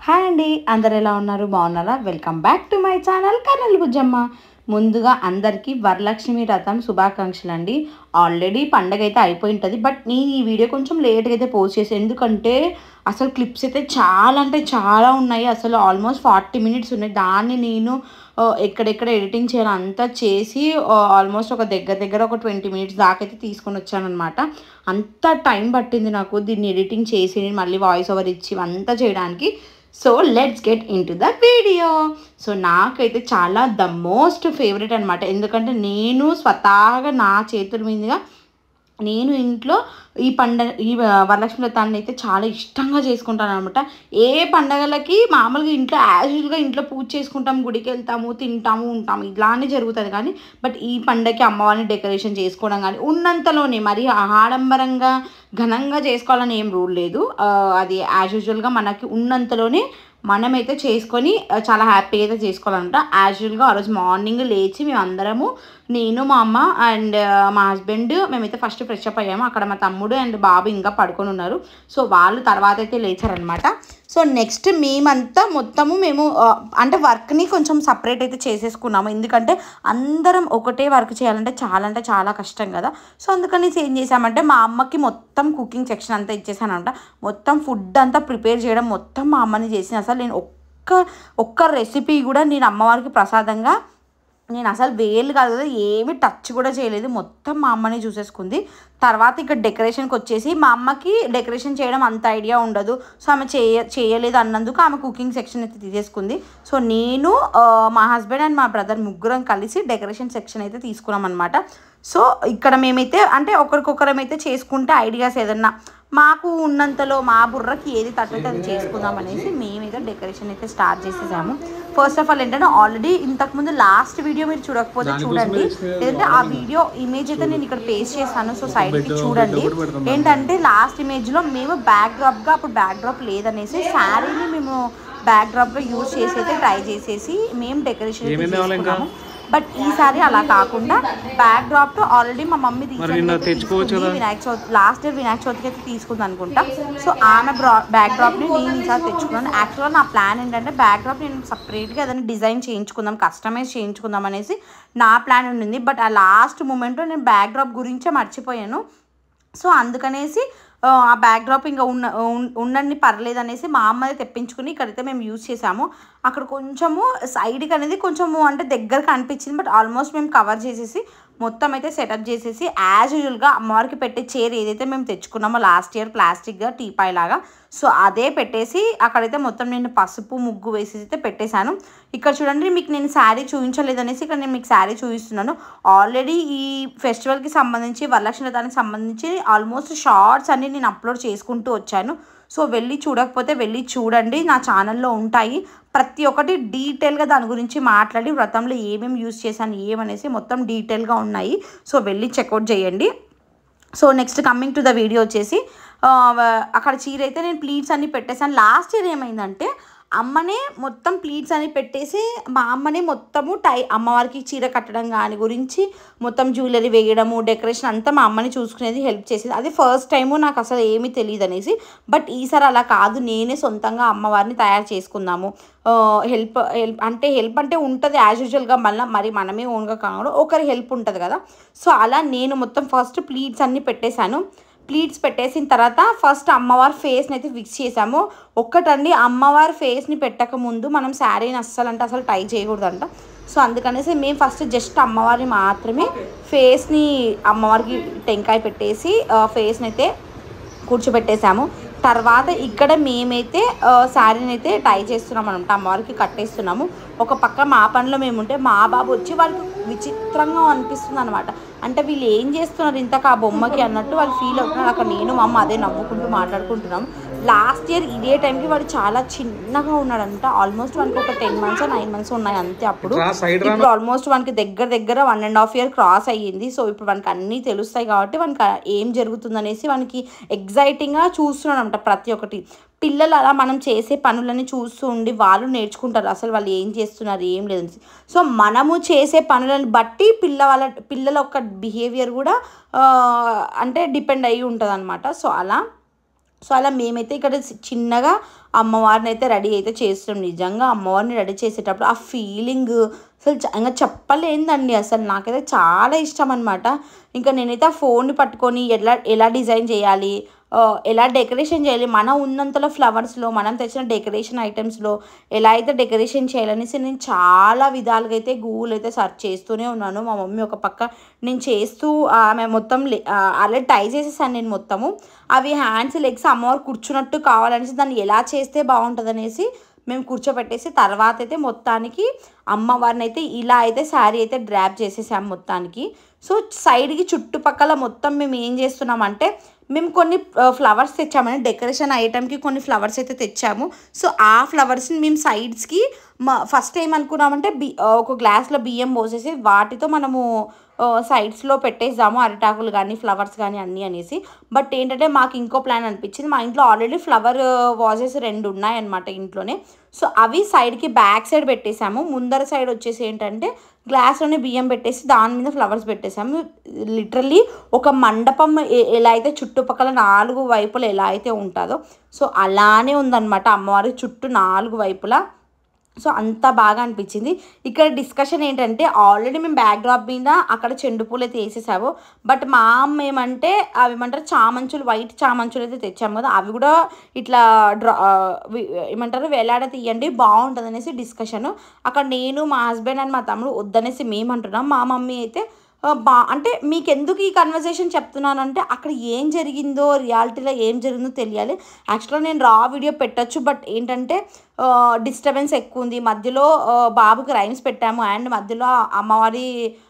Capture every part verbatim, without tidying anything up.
Hi అండి, అందరు ఎలా ఉన్నారు? బాగున్నారా? Welcome back to my channel Kurnool Bujjamma. ముందుగా అందరికీ వరలక్ష్మి వ్రతం శుభాకాంక్షలు అండి. ఆల్రెడీ పండగ అయితే అయిపోయి ఉంటుంది, బట్ నేను ఈ వీడియో కొంచెం లేట్గా అయితే పోస్ట్ చేసాను. ఎందుకంటే అసలు క్లిప్స్ అయితే చాలా అంటే చాలా ఉన్నాయి. అసలు ఆల్మోస్ట్ ఫార్టీ మినిట్స్ ఉన్నాయి. దాన్ని నేను ఎక్కడెక్కడ ఎడిటింగ్ చేయాలి అంతా చేసి ఆల్మోస్ట్ ఒక దగ్గర దగ్గర ఒక ట్వంటీ మినిట్స్ దాకా అయితే తీసుకొని వచ్చాను అనమాట. అంత టైం పట్టింది నాకు దీన్ని ఎడిటింగ్ చేసి మళ్ళీ వాయిస్ ఓవర్ ఇచ్చి అంతా చేయడానికి. So let's get into the video. So నాకైతే చాలా ద మోస్ట్ ఫేవరెట్ అనమాట. ఎందుకంటే నేను స్వతహాగా నా చేతుల మీదుగా నేను ఇంట్లో ఈ పండగ ఈ వరలక్ష్మి వ్రతాన్ని అయితే చాలా ఇష్టంగా చేసుకుంటాను అనమాట. ఏ పండగలకి మామూలుగా ఇంట్లో యాజువల్గా ఇంట్లో పూజ చేసుకుంటాం, గుడికి వెళ్తాము, తింటాము, ఉంటాము, ఇలానే జరుగుతుంది. కానీ బట్ ఈ పండగకి అమ్మవారిని డెకరేషన్ చేసుకోవడం కానీ ఉన్నంతలోనే మరి ఆడంబరంగా ఘనంగా చేసుకోవాలని ఏం రూల్ లేదు. అది యాజ్ యూజువల్గా మనకి ఉన్నంతలోనే మనమైతే చేసుకొని చాలా హ్యాపీగా అయితే చేసుకోవాలన్నమాట. యాజువల్గా ఆ రోజు మార్నింగ్ లేచి మేము అందరము, నేను మా అమ్మ అండ్ మా హస్బెండ్ మేమైతే ఫస్ట్ ఫ్రెష్ అప్ అయ్యాము. అక్కడ మా తమ్ముడు అండ్ బాబు ఇంకా పడుకొని ఉన్నారు. సో వాళ్ళు తర్వాత అయితే లేచారనమాట. సో నెక్స్ట్ మేమంతా మొత్తము మేము అంటే వర్క్ని కొంచెం సపరేట్ అయితే చేసేసుకున్నాము. ఎందుకంటే అందరం ఒకటే వర్క్ చేయాలంటే చాలా అంటే చాలా కష్టం కదా. సో అందుకని ఏం చేసామంటే మా అమ్మకి మొత్తం కుకింగ్ సెక్షన్ అంతా ఇచ్చేసాను అనమాట. మొత్తం ఫుడ్ అంతా ప్రిపేర్ చేయడం మొత్తం మా అమ్మని చేసిన. అసలు నేను ఒక్క ఒక్క రెసిపీ కూడా నేను అమ్మవారికి ప్రసాదంగా నేను అసలు వేలు కాదు కదా ఏమి టచ్ కూడా చేయలేదు. మొత్తం మా అమ్మని చూసేసుకుంది. తర్వాత ఇక్కడ డెకరేషన్కి వచ్చేసి మా అమ్మకి డెకరేషన్ చేయడం అంత ఐడియా ఉండదు. సో ఆమె చేయ చేయలేదు అన్నందుకు ఆమె కుకింగ్ సెక్షన్ అయితే తీసేసుకుంది. సో నేను మా హస్బెండ్ అండ్ మా బ్రదర్ ముగ్గురం కలిసి డెకరేషన్ సెక్షన్ అయితే తీసుకున్నాం అనమాట. సో ఇక్కడ మేమైతే అంటే ఒకరికొకరం అయితే చేసుకుంటే ఐడియాస్ ఏదన్నా మాకు ఉన్నంతలో మా బుర్రకి ఏది తట్టుతే అది చేసుకుందాం అనేసి మేమైతే డెకరేషన్ అయితే స్టార్ట్ చేసేసాము. ఫస్ట్ ఆఫ్ ఆల్ ఏంటంటే ఆల్రెడీ ఇంతకుముందు లాస్ట్ వీడియో మీరు చూడకపోతే చూడండి, లేదంటే ఆ వీడియో ఇమేజ్ అయితే నేను ఇక్కడ పేస్ట్ చేస్తాను. సో సైడ్కి చూడండి. ఏంటంటే లాస్ట్ ఇమేజ్లో మేము బ్యాక్ డ్రాప్గా అప్పుడు బ్యాక్ డ్రాప్ లేదనేసి శారీని మేము బ్యాక్ డ్రాప్గా యూజ్ చేసి అయితే ట్రై చేసేసి మేము డెకరేషన్ అయితే చేసుకున్నాము. బట్ ఈసారి అలా కాకుండా బ్యాక్ డ్రాప్ ఆల్రెడీ మా mummy Vinayaka Chavithi last year Vinayaka చవితికి అయితే తీసుకుంది అనుకుంటా. సో ఆమె బ్యాక్ డ్రాప్ని నేను ఈసారి తెచ్చుకున్నాను. యాక్చువల్గా నా ప్లాన్ ఏంటంటే బ్యాక్ డ్రాప్ నేను సపరేట్గా ఏదైనా డిజైన్ చేయించుకుందాం, కస్టమైజ్ చేయించుకుందాం అనేసి నా ప్లాన్ ఉండింది. బట్ ఆ లాస్ట్ మూమెంట్లో నేను బ్యాక్ డ్రాప్ గురించే మర్చిపోయాను. సో అందుకనేసి ఆ బ్యాక్ డ్రాప్ ఇంకా ఉన్న ఉండండి పర్లేదు అనేసి మా అమ్మది తెప్పించుకుని ఇక్కడైతే మేము యూజ్ చేసాము. అక్కడ కొంచెము సైడ్కి అనేది కొంచెము అంటే దగ్గరకు అనిపించింది. బట్ ఆల్మోస్ట్ మేము కవర్ చేసేసి మొత్తం అయితే సెటప్ చేసేసి యాజ్ యూజువల్గా అమ్మవారికి పెట్టే చైర్ ఏదైతే మేము తెచ్చుకున్నామో లాస్ట్ ఇయర్ ప్లాస్టిక్గా టీపాయ్ లాగా, సో అదే పెట్టేసి అక్కడైతే మొత్తం నేను పసుపు ముగ్గు వేసేసి అయితే పెట్టేశాను. ఇక్కడ చూడండి, మీకు నేను శారీ చూపించలేదనేసి ఇక్కడ నేను మీకు శారీ చూపిస్తున్నాను. ఆల్రెడీ ఈ ఫెస్టివల్కి సంబంధించి వరలక్ష్మి వ్రతానికి సంబంధించి ఆల్మోస్ట్ షార్ట్స్ అన్ని నేను అప్లోడ్ చేసుకుంటూ వచ్చాను. సో వెళ్ళి చూడకపోతే వెళ్ళి చూడండి, నా ఛానల్లో ఉంటాయి. ప్రతి ఒక్కటి డీటెయిల్గా దాని గురించి మాట్లాడి వ్రతంలో ఏమేమి యూజ్ చేశాను ఏమనేసి మొత్తం డీటెయిల్గా ఉన్నాయి. సో వెళ్ళి చెక్అవుట్ చేయండి. So next coming to the video వచ్చేసి అక్కడ చీర అయితే నేను ప్లీట్స్ అన్ని పెట్టేశాను. లాస్ట్ ఇయర్ ఏమైందంటే అమ్మనే మొత్తం ప్లీట్స్ అని పెట్టేసి మా అమ్మనే మొత్తము టై అమ్మవారికి చీర కట్టడం కానీ గురించి మొత్తం జ్యువెలరీ వేయడము డెకరేషన్ అంతా మా అమ్మని చూసుకునేది, హెల్ప్ చేసేది. అది ఫస్ట్ టైము నాకు అసలు ఏమీ తెలియదు అనేసి. బట్ ఈసారి అలా కాదు, నేనే సొంతంగా అమ్మవారిని తయారు చేసుకుందాము. హెల్ప్ హెల్ప్ అంటే హెల్ప్ అంటే ఉంటుంది యాజ్ యూజువల్గా, మళ్ళీ మరి మనమే ఓన్గా కాకుండా ఒకరి హెల్ప్ ఉంటుంది కదా. సో అలా నేను మొత్తం ఫస్ట్ ప్లీట్స్ అన్నీ పెట్టేశాను. ప్లీట్స్ పెట్టేసిన తర్వాత ఫస్ట్ అమ్మవారి ఫేస్ని అయితే ఫిక్స్ చేసాము. ఒక్కటండి, అమ్మవారి ఫేస్ని పెట్టక ముందు మనం శారీని అస్సలు అంటే అసలు టై చేయకూడదంట. సో అందుకనేసి మేము ఫస్ట్ జస్ట్ అమ్మవారిని మాత్రమే ఫేస్ని అమ్మవారికి టెంకాయ పెట్టేసి ఫేస్ని అయితే కూర్చోబెట్టేసాము. తర్వాత ఇక్కడ మేమైతే శారీని అయితే టై చేస్తున్నాం అనమాట, అమ్మవారికి కట్టేస్తున్నాము. ఒక పక్క మా పనిలో మేముంటే మా బాబు వచ్చి వాళ్ళకి విచిత్రంగా అనిపిస్తుంది అనమాట. అంటే వీళ్ళు ఏం చేస్తున్నారు ఇంతకు ఆ బొమ్మకి అన్నట్టు వాళ్ళు ఫీల్ అవుతున్నారు. అక్కడ నేను మా అమ్మ అదే నవ్వుకుంటూ మాట్లాడుకుంటున్నాము. లాస్ట్ ఇయర్ ఇదే టైంకి వాడు చాలా చిన్నగా ఉన్నాడంట. ఆల్మోస్ట్ వానికి ఒక టెన్ మంత్స్ నైన్ మంత్స్ ఉన్నాయి అంతే అప్పుడు. ఇప్పుడు ఆల్మోస్ట్ వానికి దగ్గర దగ్గర one and half year cross అయ్యింది. సో ఇప్పుడు వానికి అన్నీ తెలుస్తాయి కాబట్టి వానికి ఏం జరుగుతుంది అనేసి వానికి ఎగ్జైటింగ్గా చూస్తున్నాడు అనమాట ప్రతి ఒక్కటి. పిల్లలు అలా మనం చేసే పనులని చూస్తూ ఉండి వాళ్ళు నేర్చుకుంటారు అసలు వాళ్ళు ఏం చేస్తున్నారు ఏం లేదని. సో మనము చేసే పనులను బట్టి పిల్ల వాళ్ళ పిల్లల యొక్క బిహేవియర్ కూడా అంటే డిపెండ్ అయ్యి ఉంటుంది అనమాట. సో అలా సో అలా మేమైతే ఇక్కడ చిన్నగా అమ్మవారిని అయితే రెడీ అయితే చేస్తున్నాం. నిజంగా అమ్మవారిని రెడీ చేసేటప్పుడు ఆ ఫీలింగ్ అసలు ఇంకా చెప్పలేందండి. అసలు నాకైతే చాలా ఇష్టం అనమాట. ఇంకా నేనైతే ఆ ఫోన్ని పట్టుకొని ఎలా ఎలా డిజైన్ చేయాలి, ఎలా డెకరేషన్ చేయాలి, మన ఉన్నంతలో ఫ్లవర్స్లో మనం తెచ్చిన డెకరేషన్ ఐటమ్స్లో ఎలా అయితే డెకరేషన్ చేయాలనేసి నేను చాలా విధాలుగా అయితే గూగుల్ అయితే సెర్చ్ చేస్తూనే ఉన్నాను. మా మమ్మీ ఒక పక్క నేను చేస్తూ ఆమె మొత్తం అలా ట్రై చేసేసాను నేను మొత్తము. అవి హ్యాండ్స్ లెగ్స్ అమ్మవారు కూర్చున్నట్టు కావాలనేసి దాన్ని ఎలా చేస్తే బాగుంటుంది అనేసి మేము కూర్చోబెట్టేసి తర్వాత అయితే మొత్తానికి అమ్మవారిని అయితే ఇలా అయితే శారీ అయితే డ్రాప్ చేసేసాము మొత్తానికి. సో సైడ్కి చుట్టుపక్కల మొత్తం మేము ఏం చేస్తున్నామంటే మేము కొన్ని ఫ్లవర్స్ తెచ్చామని డెకరేషన్ ఐటమ్కి కొన్ని ఫ్లవర్స్ అయితే తెచ్చాము. సో ఆ ఫ్లవర్స్ని మేము సైడ్స్కి మా ఫస్ట్ ఏమనుకున్నామంటే బి ఒక గ్లాస్లో బియ్యం పోసేసి వాటితో మనము సైడ్స్లో పెట్టేద్దాము అరిటాకులు కానీ ఫ్లవర్స్ కానీ అన్నీ అనేసి. బట్ ఏంటంటే మాకు ఇంకో ప్లాన్ అనిపించింది. మా ఇంట్లో ఆల్రెడీ ఫ్లవర్ వాజెస్ రెండు ఉన్నాయన్నమాట ఇంట్లోనే. సో అవి సైడ్కి బ్యాక్ సైడ్ పెట్టేసాము. ముందర సైడ్ వచ్చేసి ఏంటంటే గ్లాస్లోనే బియ్యం పెట్టేసి దాని మీద ఫ్లవర్స్ పెట్టేసాము. లిటరల్లీ ఒక మండపం ఎలా అయితే చుట్టుపక్కల నాలుగు వైపులు ఎలా అయితే ఉంటుందో సో అలానే ఉందన్నమాట అమ్మవారి చుట్టూ నాలుగు వైపులా. సో అంత బాగా అనిపించింది. ఇక్కడ డిస్కషన్ ఏంటంటే ఆల్రెడీ మేము బ్యాక్ డ్రాప్ మీద అక్కడ చెండు పూలు అయితే వేసేసాము. బట్ మా అమ్మ ఏమంటే అవి ఏమంటారు చామంచులు, వైట్ చామంచులు అయితే తెచ్చాము కదా, అవి కూడా ఇట్లా డ్రా ఏమంటారు వేలాడ తీయండి బాగుంటుంది అనేసి డిస్కషను. అక్కడ నేను మా హస్బెండ్ అండ్ మా తమ్ముడు వద్దనేసి మేము అంటున్నాం. మా మమ్మీ అయితే బా అంటే మీకు ఎందుకు ఈ కన్వర్సేషన్ చెప్తున్నానంటే అక్కడ ఏం జరిగిందో రియాలిటీలో ఏం జరిగిందో తెలియాలి. యాక్చువల్గా నేను రా వీడియో పెట్టచ్చు, బట్ ఏంటంటే డిస్టర్బెన్స్ ఎక్కువ ఉంది. మధ్యలో బాబుకి రైమ్స్ పెట్టాము అండ్ మధ్యలో అమ్మవారి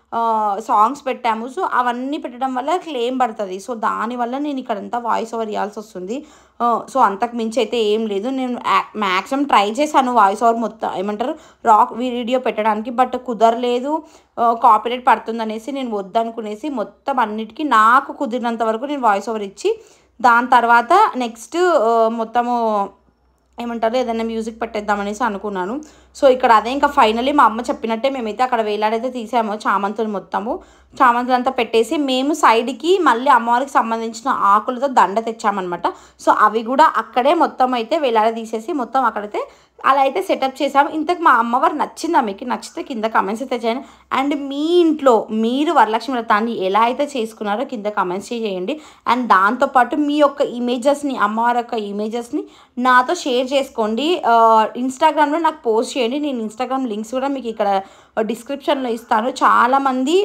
సాంగ్స్ పెట్టాము. సో అవన్నీ పెట్టడం వల్ల క్లెయిమ్ పడుతుంది. సో దానివల్ల నేను ఇక్కడంతా వాయిస్ ఓవర్ ఇవ్వాల్సి వస్తుంది. సో అంతకు మించి అయితే ఏం లేదు. నేను మ్యాక్సిమం ట్రై చేశాను వాయిస్ ఓవర్ మొత్తం ఏమంటారు రాక్ వీడియో పెట్టడానికి, బట్ కుదరలేదు, కాపీరైట్ పడుతుంది అనేసి నేను వద్దనుకునేసి మొత్తం అన్నిటికీ నాకు కుదిరినంత వరకు నేను వాయిస్ ఓవర్ ఇచ్చి దాని తర్వాత నెక్స్ట్ మొత్తము ఏమంటారు ఏదైనా మ్యూజిక్ పెట్టేద్దామనేసి అనుకున్నాను. సో ఇక్కడ అదే ఇంకా ఫైనలీ మా అమ్మ చెప్పినట్టే మేమైతే అక్కడ వేలాడైతే తీసాము చామంతులు మొత్తము. చామంతులు అంతా పెట్టేసి మేము సైడ్కి మళ్ళీ అమ్మవారికి సంబంధించిన ఆకులతో దండ తెచ్చామన్నమాట. సో అవి కూడా అక్కడే మొత్తం అయితే వేలాడ తీసేసి మొత్తం అక్కడైతే అలా అయితే సెటప్ చేసాము. ఇంతకు మా అమ్మవారు నచ్చిందా మీకు? నచ్చితే కింద కమెంట్స్ అయితే చేయండి. అండ్ మీ ఇంట్లో మీరు వరలక్ష్మి వ్రతాన్ని ఎలా అయితే చేసుకున్నారో కింద కమెంట్స్ చేయండి. అండ్ దాంతోపాటు మీ యొక్క ఇమేజెస్ని అమ్మవారి యొక్క ఇమేజెస్ని నాతో షేర్ చేసుకోండి. ఇన్స్టాగ్రామ్లో నాకు పోస్ట్ చేయండి. నేను ఇన్స్టాగ్రామ్ లింక్స్ కూడా మీకు ఇక్కడ డిస్క్రిప్షన్లో ఇస్తాను. చాలామంది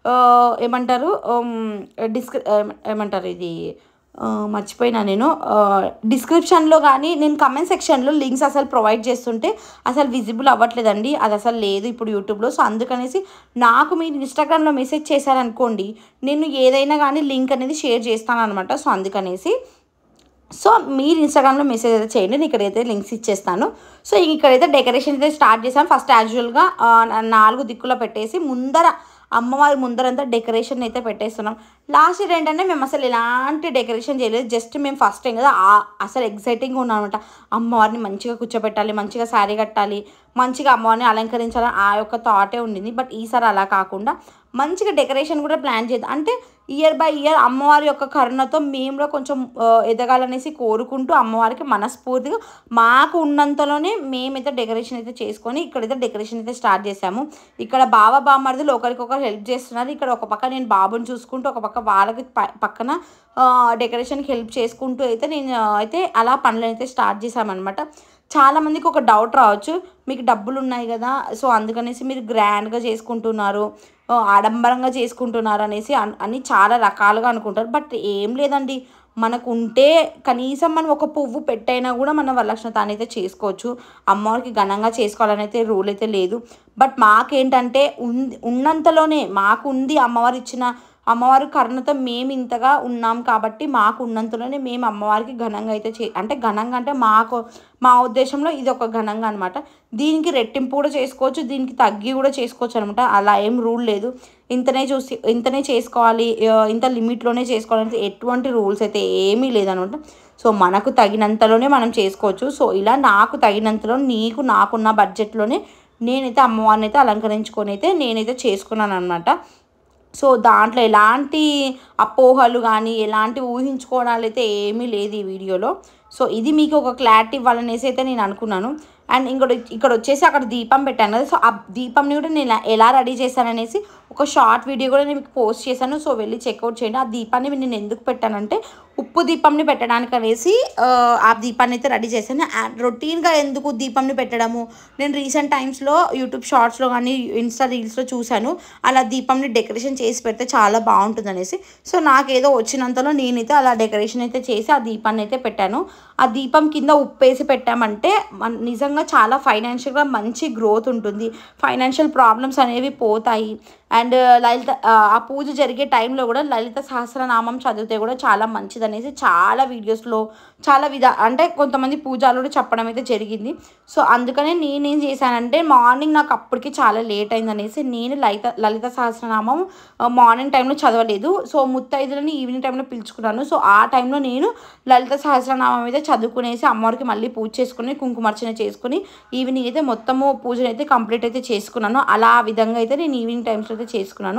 ఏమంటారు డిస్క్రి ఏమంటారు ఇది మర్చిపోయినా నేను డిస్క్రిప్షన్లో కానీ నేను కమెంట్ సెక్షన్లో లింక్స్ అసలు ప్రొవైడ్ చేస్తుంటే అసలు విజిబుల్ అవ్వట్లేదండి. అది అసలు లేదు ఇప్పుడు యూట్యూబ్లో. సో అందుకనేసి నాకు మీరు ఇన్స్టాగ్రామ్లో మెసేజ్ చేశారనుకోండి నేను ఏదైనా కానీ లింక్ అనేది షేర్ చేస్తాను అనమాట. సో అందుకనేసి సో మీరు ఇన్స్టాగ్రామ్లో మెసేజ్ అయితే చేయండి, నేను ఇక్కడైతే లింక్స్ ఇచ్చేస్తాను. సో ఇక్కడైతే డెకరేషన్ అయితే స్టార్ట్ చేసాను. ఫస్ట్ యాజువల్గా నాలుగు దిక్కులో పెట్టేసి ముందర అమ్మవారి ముందరంతా డెకరేషన్ అయితే పెట్టేస్తున్నాం. లాస్ట్ ఇయర్ ఏంటంటే మేము అసలు ఎలాంటి డెకరేషన్ చేయలేదు. జస్ట్ మేము ఫస్ట్ టైం కదా అసలు ఎగ్జైటింగ్గా ఉన్నాం అనమాట. అమ్మవారిని మంచిగా కూర్చోబెట్టాలి, మంచిగా శారీ కట్టాలి, మంచిగా అమ్మవారిని అలంకరించాలని ఆ యొక్క థాటే ఉండింది. బట్ ఈసారి అలా కాకుండా మంచిగా డెకరేషన్ కూడా ప్లాన్ చేద్దాం అంటే ఇయర్ బై ఇయర్ అమ్మవారి యొక్క కరుణతో మేము కూడా కొంచెం ఎదగాలనేసి కోరుకుంటూ అమ్మవారికి మనస్ఫూర్తిగా మాకు ఉన్నంతలోనే మేమైతే డెకరేషన్ అయితే చేసుకొని ఇక్కడైతే డెకరేషన్ అయితే స్టార్ట్ చేసాము. ఇక్కడ బావ బామ్మర్దులు ఒకరికొకరు హెల్ప్ చేస్తున్నారు. ఇక్కడ ఒక పక్క నేను బాబుని చూసుకుంటూ ఒక పక్క వాళ్ళకి పక్కన డెకరేషన్కి హెల్ప్ చేసుకుంటూ అయితే నేను అయితే అలా పనులు అయితే స్టార్ట్ చేసామన్నమాట. చాలామందికి ఒక డౌట్ రావచ్చు, మీకు డబ్బులు ఉన్నాయి కదా సో అందుకనేసి మీరు గ్రాండ్గా చేసుకుంటున్నారు, ఆడంబరంగా చేసుకుంటున్నారు అనేసి అని చాలా రకాలుగా అనుకుంటారు. బట్ ఏం లేదండి, మనకు ఉంటే కనీసం మనం ఒక పువ్వు పెట్టైనా కూడా మనం వరలక్ష్మి వ్రతాన్ని అయితే చేసుకోవచ్చు. అమ్మవారికి ఘనంగా చేసుకోవాలని అయితే రూల్ అయితే లేదు. బట్ మాకేంటంటే ఉంది ఉన్నంతలోనే మాకు ఉంది అమ్మవారు ఇచ్చిన అమ్మవారి కరుణతో మేము ఇంతగా ఉన్నాం కాబట్టి మాకు ఉన్నంతలోనే మేము అమ్మవారికి ఘనంగా అయితే చే అంటే ఘనంగా అంటే మాకు మా ఉద్దేశంలో ఇది ఒక ఘనంగా అనమాట. దీనికి రెట్టింపు కూడా చేసుకోవచ్చు, దీనికి తగ్గి కూడా చేసుకోవచ్చు అనమాట. అలా ఏం రూల్ లేదు. ఇంతనే చూసి ఇంతనే చేసుకోవాలి, ఇంత లిమిట్లోనే చేసుకోవాలంటే ఎటువంటి రూల్స్ అయితే ఏమీ లేదనమాట. సో మనకు తగినంతలోనే మనం చేసుకోవచ్చు. సో ఇలా నాకు తగినంతలో నీకు నాకున్న బడ్జెట్లోనే నేనైతే అమ్మవారిని అయితే అలంకరించుకొని అయితే నేనైతే చేసుకున్నాను అనమాట. సో దాంట్లో ఎలాంటి అపోహలు కానీ ఎలాంటి ఊహించుకోవడాలు అయితే ఏమీ లేదు ఈ వీడియోలో. సో ఇది మీకు ఒక క్లారిటీ ఇవ్వాలనేసి అయితే నేను అనుకున్నాను. అండ్ ఇంకోటి ఇక్కడ వచ్చేసి అక్కడ దీపం పెట్టాను కదా, సో ఆ దీపంని కూడా నేను ఎలా రెడీ చేశాననేసి ఒక షార్ట్ వీడియో కూడా నేను మీకు పోస్ట్ చేశాను. సో వెళ్ళి చెక్అవుట్ చేయండి. ఆ దీపాన్ని నేను ఎందుకు పెట్టానంటే ఉప్పు దీపంని పెట్టడానికి అనేసి ఆ దీపాన్ని అయితే రెడీ చేశాను. అండ్ రొటీన్గా ఎందుకు దీపంని పెట్టడము, నేను రీసెంట్ టైమ్స్లో యూట్యూబ్ షార్ట్స్లో కానీ ఇన్స్టా రీల్స్లో చూశాను, అలా దీపంని డెకరేషన్ చేసి పెడితే చాలా బాగుంటుంది అనేసి. సో నాకేదో వచ్చినంతలో నేనైతే అలా డెకరేషన్ అయితే చేసి ఆ దీపాన్ని అయితే పెట్టాను. ఆ దీపం కింద ఉప్పు వేసి పెట్టామంటే నిజంగా చాలా ఫైనాన్షియల్గా మంచి గ్రోత్ ఉంటుంది, ఫైనాన్షియల్ ప్రాబ్లమ్స్ అనేవి పోతాయి. అండ్ లలిత ఆ పూజ జరిగే టైంలో కూడా లలిత సహస్రనామం చదివితే కూడా చాలా మంచిది అనేసి చాలా వీడియోస్లో చాలా విధా అంటే కొంతమంది పూజలు కూడా చెప్పడం అయితే జరిగింది. సో అందుకనే నేనేం చేశానంటే మార్నింగ్ నాకు అప్పటికి చాలా లేట్ అయింది అనేసి నేను లలిత లలిత సహస్రనామం మార్నింగ్ టైంలో చదవలేదు. సో ముత్తైదులని ఈవినింగ్ టైంలో పిలుచుకున్నాను. సో ఆ టైంలో నేను లలిత సహస్రనామం అయితే చదువుకునేసి అమ్మవారికి మళ్ళీ పూజ చేసుకుని కుంకుమార్చన చేసుకుని ఈవినింగ్ అయితే మొత్తము పూజను అయితే కంప్లీట్ అయితే చేసుకున్నాను. అలా ఆ విధంగా అయితే నేను ఈవినింగ్ టైమ్స్లో అయితే చేసుకున్నాను.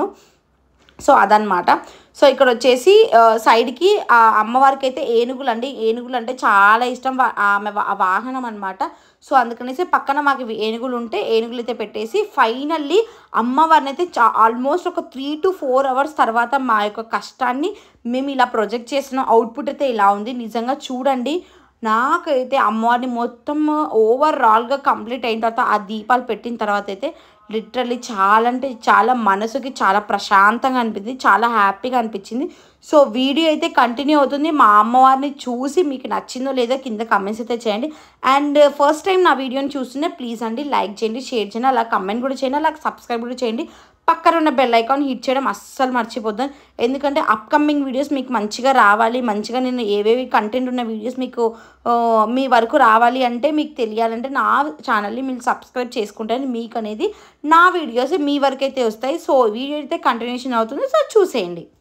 సో అదనమాట. సో ఇక్కడ వచ్చేసి సైడ్కి ఆ అమ్మవారికి అయితే ఏనుగులు అండి, ఏనుగులు అంటే చాలా ఇష్టం, ఆమె వాహనం అనమాట. సో అందుకనేసి పక్కన మాకు ఏనుగులు ఉంటే ఏనుగులు అయితే పెట్టేసి ఫైనల్లీ అమ్మవారిని అయితే చా ఆల్మోస్ట్ ఒక త్రీ టు ఫోర్ అవర్స్ తర్వాత మా యొక్క కష్టాన్ని మేము ఇలా ప్రొజెక్ట్ చేసిన అవుట్పుట్ అయితే ఇలా ఉంది. నిజంగా చూడండి, నాకైతే అమ్మవారిని మొత్తం ఓవరాల్గా కంప్లీట్ అయిన తర్వాత ఆ దీపాలు పెట్టిన తర్వాత అయితే లిటరల్లీ చాలా అంటే చాలా మనసుకి చాలా ప్రశాంతంగా అనిపించింది, చాలా హ్యాపీగా అనిపించింది. సో వీడియో అయితే కంటిన్యూ అవుతుంది. మా అమ్మవారిని చూసి మీకు నచ్చిందో లేదో కింద కమెంట్స్ అయితే చేయండి. అండ్ ఫస్ట్ టైం నా వీడియోని చూస్తుంటే ప్లీజ్ అండి లైక్ చేయండి, షేర్ చేయండి, అలా కమెంట్ కూడా చేయండి, అలా సబ్స్క్రైబ్ కూడా చేయండి. పక్కన ఉన్న బెల్ ఐకాన్ హిట్ చేయడం అస్సలు మర్చిపోద్దాం. ఎందుకంటే అప్కమింగ్ వీడియోస్ మీకు మంచిగా రావాలి, మంచిగా నేను ఏవేవి కంటెంట్ ఉన్న వీడియోస్ మీకు మీ వరకు రావాలి అంటే మీకు తెలియాలంటే నా ఛానల్ని మీరు సబ్స్క్రైబ్ చేసుకుంటే మీకు అనేది నా వీడియోస్ మీ వరకు అయితే వస్తాయి. సో వీడియో అయితే కంటిన్యూషన్ అవుతుంది. సో చూసేయండి.